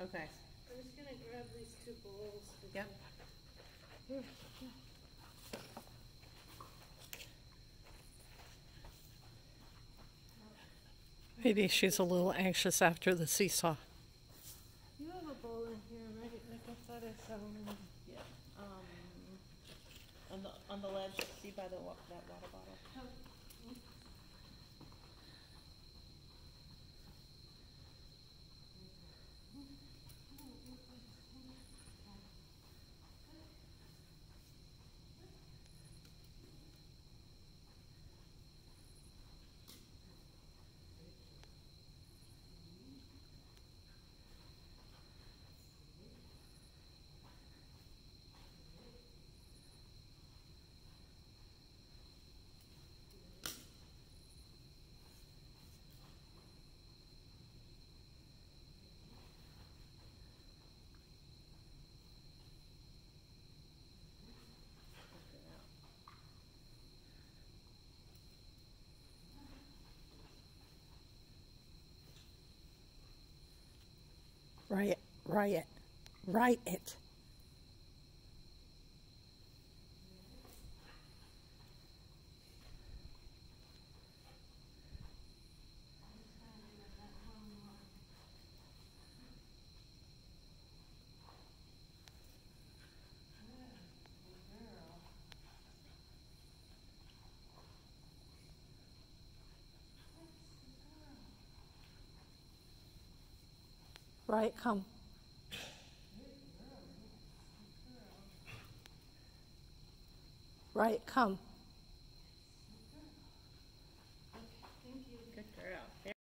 Okay. I'm just gonna grab these two bowls. Yep. Here. Maybe she's a little anxious after the seesaw. You have a bowl in here, right? Like I thought I saw one. Yeah. On the ledge, see by that water bottle. Write it. Right, come. Right, come.